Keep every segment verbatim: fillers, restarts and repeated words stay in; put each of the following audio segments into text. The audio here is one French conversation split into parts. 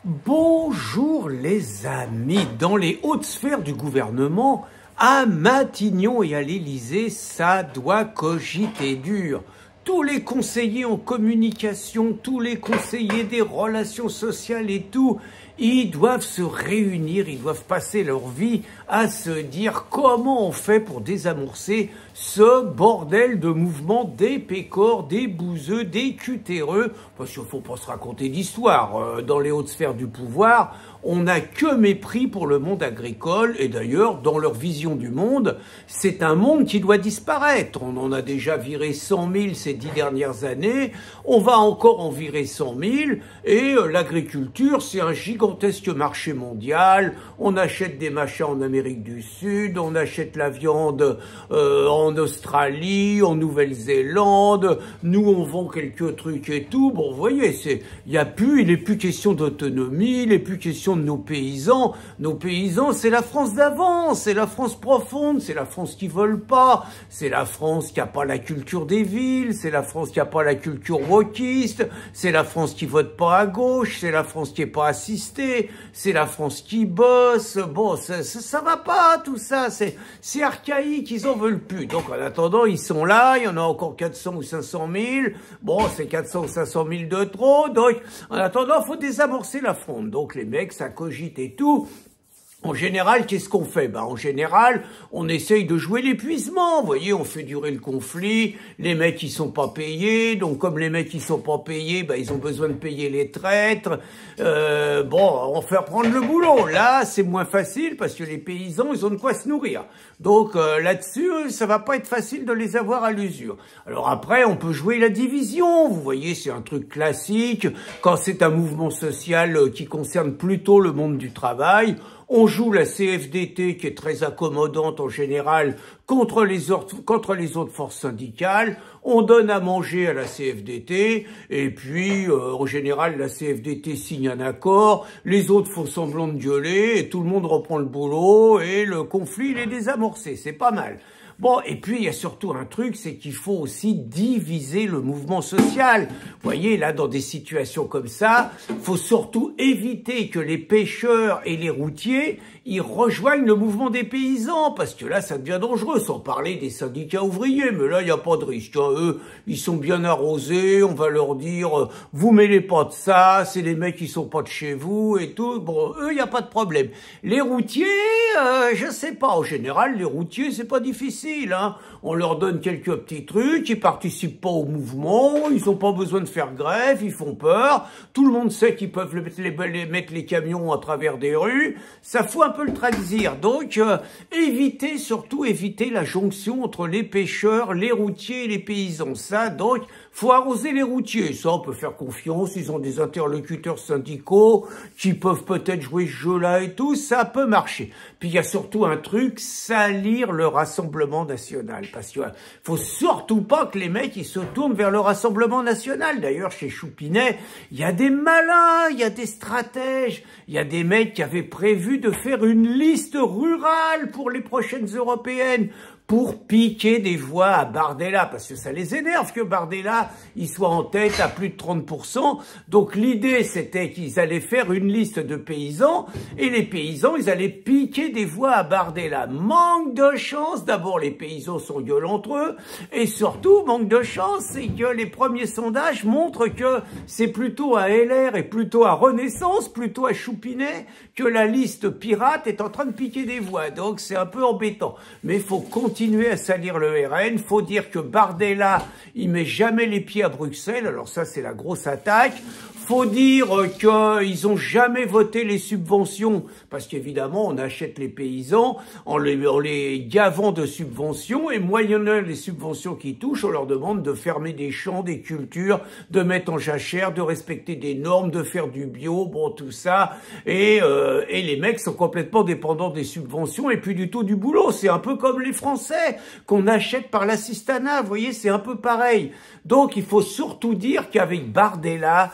Bonjour les amis, dans les hautes sphères du gouvernement, à Matignon et à l'Élysée, ça doit cogiter dur. Tous les conseillers en communication, tous les conseillers des relations sociales et tout, ils doivent se réunir, ils doivent passer leur vie à se dire comment on fait pour désamorcer ce bordel de mouvement des pécores, des bouseux, des cutéreux, parce qu'il ne faut pas se raconter d'histoire. Dans les hautes sphères du pouvoir, on n'a que mépris pour le monde agricole, et d'ailleurs, dans leur vision du monde, c'est un monde qui doit disparaître. On en a déjà viré cent mille ces dix dernières années, on va encore en virer cent mille, et euh, l'agriculture, c'est un gigantesque marché mondial. On achète des machins en Amérique du Sud, on achète la viande euh, en Australie, en Nouvelle-Zélande, nous on vend quelques trucs et tout. Bon, vous voyez, c'est, il y a plus, il n'est plus question d'autonomie, il n'est plus question de nos paysans. Nos paysans, c'est la France d'avant, c'est la France profonde, c'est la France qui vole pas, c'est la France qui a pas la culture des villes, c'est la France qui a pas la culture wokiste, c'est la France qui vote pas à gauche, c'est la France qui est pas assistée, c'est la France qui bosse. Bon, ça, ça, ça va pas, tout ça, c'est, c'est archaïque, ils en veulent plus. Donc, en attendant, ils sont là, il y en a encore quatre cents ou cinq cent mille. Bon, c'est quatre cents ou cinq cent mille de trop. Donc, en attendant, il faut désamorcer la fronde. Donc, les mecs, ça cogite et tout. En général, qu'est-ce qu'on fait? Ben, en général, on essaye de jouer l'épuisement. Vous voyez, on fait durer le conflit. Les mecs, ils sont pas payés. Donc, comme les mecs, ils sont pas payés, ben, ils ont besoin de payer les traîtres. Euh, bon, on fait reprendre le boulot. Là, c'est moins facile parce que les paysans, ils ont de quoi se nourrir. Donc, euh, là-dessus, ça va pas être facile de les avoir à l'usure. Alors après, on peut jouer la division. Vous voyez, c'est un truc classique. Quand c'est un mouvement social qui concerne plutôt le monde du travail, on joue la C F D T qui est très accommodante en général contre les autres, contre les autres forces syndicales. On donne à manger à la C F D T et puis euh, en général la C F D T signe un accord, les autres font semblant de gueuler et tout le monde reprend le boulot et le conflit il est désamorcé. C'est pas mal. Bon, et puis il y a surtout un truc, c'est qu'il faut aussi diviser le mouvement social. Vous voyez, là, dans des situations comme ça, faut surtout éviter que les pêcheurs et les routiers, ils rejoignent le mouvement des paysans, parce que là, ça devient dangereux, sans parler des syndicats ouvriers, mais là, il n'y a pas de risque. Hein. Eux, ils sont bien arrosés, on va leur dire, vous mêlez pas de ça, c'est les mecs qui sont pas de chez vous, et tout. Bon, eux, il n'y a pas de problème. Les routiers, euh, je sais pas, en général, les routiers, c'est pas difficile. Hein. On leur donne quelques petits trucs, ils participent pas au mouvement, ils ont pas besoin de faire grève, ils font peur, tout le monde sait qu'ils peuvent mettre les, les, mettre les camions à travers des rues, ça fout un peu le traxir. Donc, euh, évitez, surtout éviter la jonction entre les pêcheurs, les routiers et les paysans. Ça, donc, faut arroser les routiers. Ça, on peut faire confiance, ils ont des interlocuteurs syndicaux qui peuvent peut-être jouer ce jeu-là et tout, ça peut marcher. Puis il y a surtout un truc, salir le Rassemblement national. Parce qu'il faut surtout pas que les mecs ils se tournent vers le Rassemblement national. D'ailleurs, chez Choupinet, il y a des malins, il y a des stratèges, il y a des mecs qui avaient prévu de faire une liste rurale pour les prochaines européennes, pour piquer des voix à Bardella, parce que ça les énerve que Bardella, il soit en tête à plus de trente pour cent. Donc l'idée, c'était qu'ils allaient faire une liste de paysans, et les paysans, ils allaient piquer des voix à Bardella. Manque de chance, d'abord les paysans s'engueulent entre eux, et surtout, manque de chance, c'est que les premiers sondages montrent que c'est plutôt à L R et plutôt à Renaissance, plutôt à Choupinet, que la liste pirate est en train de piquer des voix. Donc c'est un peu embêtant. Mais il faut continuer continuer à salir le R N, faut dire que Bardella, il met jamais les pieds à Bruxelles, alors ça c'est la grosse attaque. Faut dire qu'ils ont jamais voté les subventions, parce qu'évidemment, on achète les paysans en les, en les gavant de subventions, et moyennant les subventions qui touchent, on leur demande de fermer des champs, des cultures, de mettre en jachère, de respecter des normes, de faire du bio, bon, tout ça. Et, euh, et les mecs sont complètement dépendants des subventions, et puis du tout du boulot. C'est un peu comme les Français, qu'on achète par l'assistanat, vous voyez, c'est un peu pareil. Donc, il faut surtout dire qu'avec Bardella, avec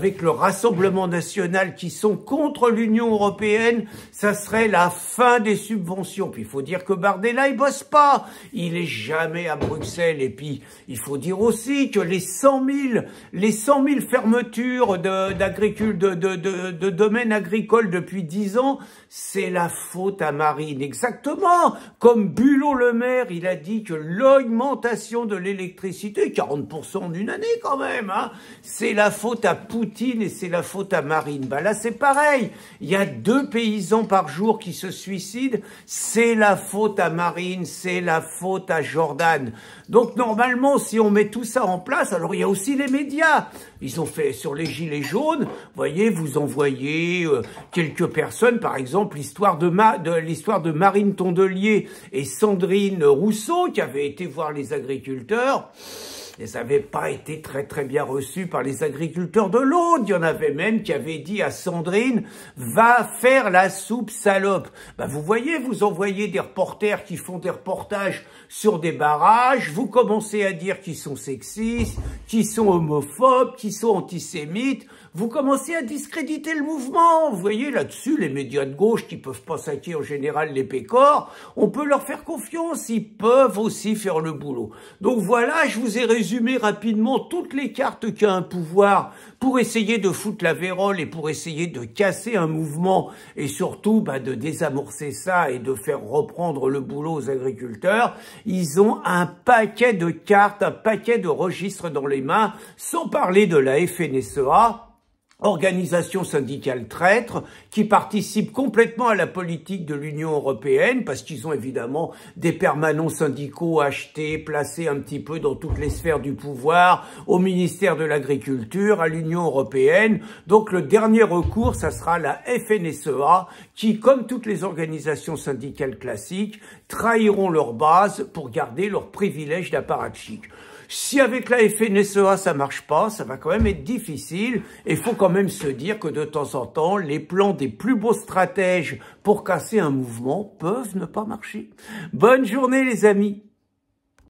avec le Rassemblement national qui sont contre l'Union européenne, ça serait la fin des subventions. Puis il faut dire que Bardella, il bosse pas. Il est jamais à Bruxelles. Et puis, il faut dire aussi que les cent mille, les cent mille fermetures de, d'agriculture, de, de, de, de domaines agricoles depuis dix ans, c'est la faute à Marine. Exactement. Comme Bulot-le Maire, il a dit que l'augmentation de l'électricité, quarante pour cent en une année quand même, hein, c'est la faute à Poutine et c'est la faute à Marine. Bah là, c'est pareil. Il y a deux paysans par jour qui se suicident. C'est la faute à Marine, c'est la faute à Jordan. Donc, normalement, si on met tout ça en place, alors il y a aussi les médias. Ils ont fait sur les gilets jaunes, vous voyez, vous envoyez euh, quelques personnes, par exemple, l'histoire de, Ma, de l'histoire de Marine Tondelier et Sandrine Rousseau, qui avaient été voir les agriculteurs. Elles n'avaient pas été très très bien reçues par les agriculteurs de l'Aude. Il y en avait même qui avaient dit à Sandrine, va faire la soupe salope. Ben vous voyez, vous envoyez des reporters qui font des reportages sur des barrages, vous commencez à dire qu'ils sont sexistes, qu'ils sont homophobes, qu'ils sont antisémites, vous commencez à discréditer le mouvement. Vous voyez, là-dessus, les médias de gauche qui peuvent pas saquer en général les pécores, on peut leur faire confiance, ils peuvent aussi faire le boulot. Donc voilà, je vous ai résumé rapidement toutes les cartes qu'a un pouvoir pour essayer de foutre la vérole et pour essayer de casser un mouvement et surtout bah, de désamorcer ça et de faire reprendre le boulot aux agriculteurs. Ils ont un paquet de cartes, un paquet de registres dans les mains, sans parler de la F N S E A, organisation syndicale traître, qui participe complètement à la politique de l'Union européenne, parce qu'ils ont évidemment des permanents syndicaux achetés, placés un petit peu dans toutes les sphères du pouvoir, au ministère de l'Agriculture, à l'Union européenne. Donc le dernier recours, ça sera la F N S E A, qui, comme toutes les organisations syndicales classiques, trahiront leur base pour garder leur privilège d'apparatchik. Si avec la F N S E A ça marche pas, ça va quand même être difficile. Et il faut quand même se dire que de temps en temps, les plans des plus beaux stratèges pour casser un mouvement peuvent ne pas marcher. Bonne journée les amis.